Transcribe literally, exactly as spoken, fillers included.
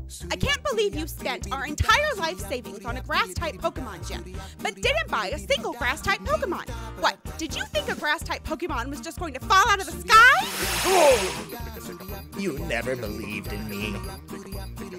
I can't believe you spent our entire life savings on a grass-type Pokemon gym, but didn't buy a single grass-type Pokemon. What, did you think a grass-type Pokemon was just going to fall out of the sky? Oh! You never believed in me.